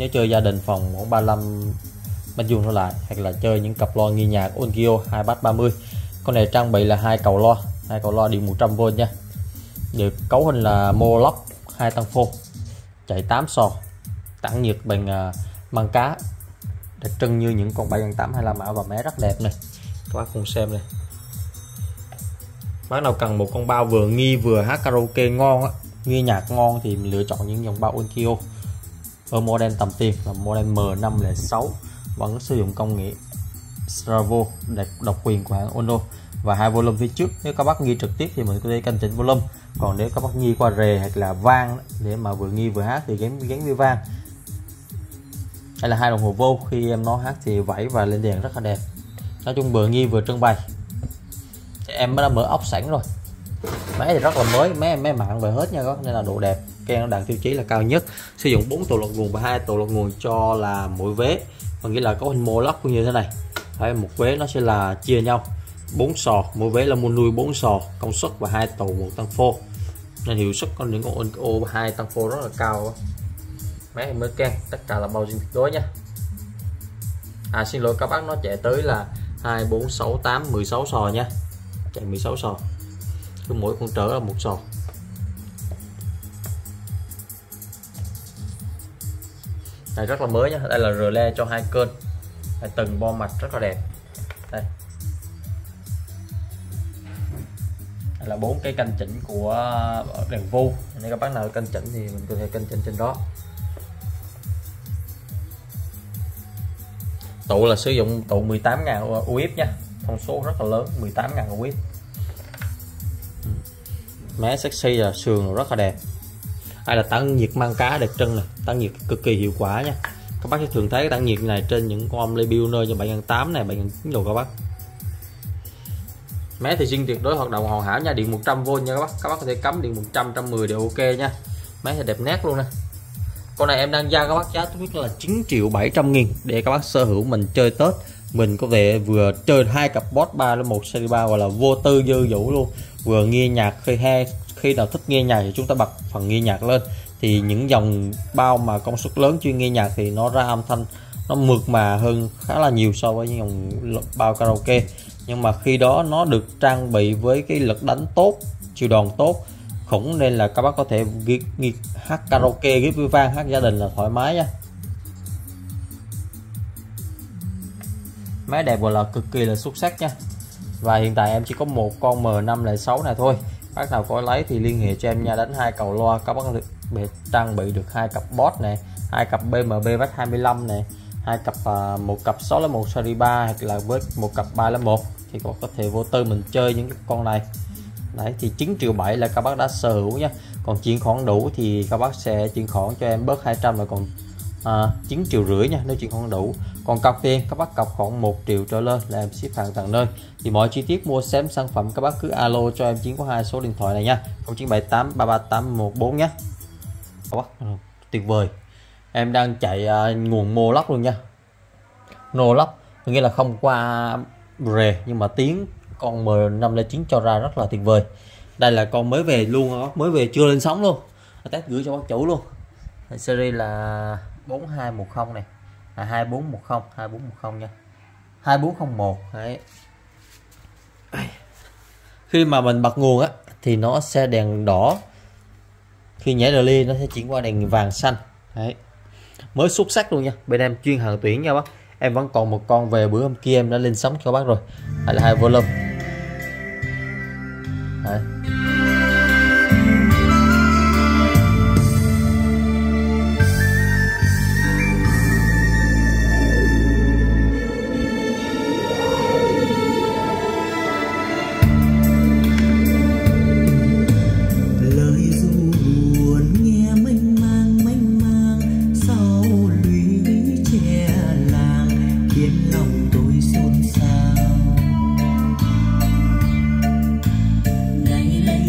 Nếu chơi gia đình phòng khoảng 35 mét vuông trở lại, hoặc là chơi những cặp loa nghe nhạc Onkyo 2 bass 30. Con này trang bị là hai cầu loa điện 100V nha, được cấu hình là Moloch 2 tăng phô, chạy 8 sò, tản nhiệt bằng măng cá, đặc trưng như những con 7/8 mã và mé rất đẹp này. Các bác cùng xem này. Bác nào cần một con bao vừa nghi vừa hát karaoke ngon á, nghe nhạc ngon thì mình lựa chọn những dòng bao Onkyo ở model tầm tiền là model M506, vẫn sử dụng công nghệ Stravo độc quyền của hãng Ono, và hai volume phía trước. Nếu các bác nghi trực tiếp thì mình có thể canh chỉnh volume, còn nếu các bác nghi qua rề hoặc là vang để mà vừa nghi vừa hát thì gắn với vang. Đây là hai đồng hồ vô, khi em nó hát thì vẫy và lên đèn rất là đẹp. Nói chung vừa nghi vừa trưng bày. Em đã mở ốc sẵn rồi, máy thì rất là mới, máy mạng về hết nha các bác, nên là độ đẹp cây nó đạt tiêu chí là cao nhất. Sử dụng 4 tổ lọc nguồn và 2 tổ lọc nguồn cho là mỗi vế, và nghĩa là có hình Moloch như thế này. Đấy, một vế nó sẽ là chia nhau 4 sò, mỗi vế là muôn nuôi 4 sò, công suất và 2 tổ 1 tăng phô, nên hiệu suất có những con Onkyo 2 tăng phô rất là cao. Máy mới can, tất cả là bao zin tuyệt đối nha. Xin lỗi các bác, nó chạy tới là 2, 4, 6, 8, 16 sò nha, chạy 16 sò, cứ mỗi con trở là một sò. Này rất là mới nhá. Đây là relay cho 2 kênh, từng bo mạch rất là đẹp. Đây là 4 cái canh chỉnh của đèn vu, nếu các bác nào canh chỉnh thì mình có thể canh chỉnh trên đó. Tụ là sử dụng tụ 18.000 UF nha, thông số rất là lớn, 18.000 UF. Máy sexy là sườn rất là đẹp. Đây là tản nhiệt mang cá đặc trưng này, tản nhiệt cực kỳ hiệu quả nha. Các bác sẽ thường thấy cái tản nhiệt này trên những con Lebuner như 7/8 này, 7/9 đồ các bác. Máy thì zin tuyệt đối hoạt động hoàn hảo nha, điện 100V nha các bác. Các bác có thể cắm điện 100, 110 đều ok nha. Máy thì đẹp nét luôn nè. Con này em đang giao các bác giá tốt là 9.700.000 để các bác sở hữu mình chơi Tết. Mình có thể vừa chơi 2 cặp boss 301 series 3 gọi là vô tư dư dũ luôn, vừa nghe nhạc khi nào thích nghe nhạc thì chúng ta bật phần nghe nhạc lên, thì những dòng bao mà công suất lớn chuyên nghe nhạc thì nó ra âm thanh nó mượt mà hơn khá là nhiều so với những dòng bao karaoke. Nhưng mà khi đó nó được trang bị với cái lực đánh tốt, chiều đòn tốt khủng, nên là các bác có thể hát karaoke ghép với vang, hát gia đình là thoải mái nha. Máy đẹp gọi là cực kỳ là xuất sắc nha. Và hiện tại em chỉ có một con M506 này thôi, bác nào có lấy thì liên hệ cho em nha. Đánh 2 cầu loa, các bác có thể trang bị được 2 cặp boss này, 2 cặp BMB Bass 25 này, 2 cặp một cặp 601 series 3 hoặc là với một cặp 301 thì có thể vô tư mình chơi những cái con này. Đấy thì 9.7 triệu là các bác đã sở hữu nha. Còn chuyển khoản đủ thì các bác sẽ chuyển khoản cho em bớt 200 là còn 9.5 triệu nha, nếu chuyển khoản đủ. Còn cọc tiền các bác cọc khoảng 1 triệu trở lên là em ship hàng tận nơi. Thì mọi chi tiết mua sắm sản phẩm các bác cứ alo cho em Chiến có 2 số điện thoại này nha, 0978 338 nhé. Các bác tuyệt vời, em đang chạy nguồn Moloch luôn nha. Moloch nghĩa là không qua rề nhưng mà tiếng con M509 cho ra rất là tuyệt vời. Đây là con mới về luôn, mới về chưa lên sóng luôn, test gửi cho bác chủ luôn. Series là 4210 này, 2410 nha, 2401. Đấy. Khi mà mình bật nguồn á thì nó sẽ đèn đỏ, khi nhảy relay nó sẽ chuyển qua đèn vàng xanh. Đấy, mới xuất sắc luôn nha. Bên em chuyên hàng tuyển nha bác. Em vẫn còn một con về bữa hôm kia em đã lên sóng cho bác rồi. Đây là 2 volume. Đấy. Hãy subscribe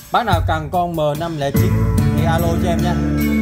Bác nào cần con M509 thì alo cho em nha.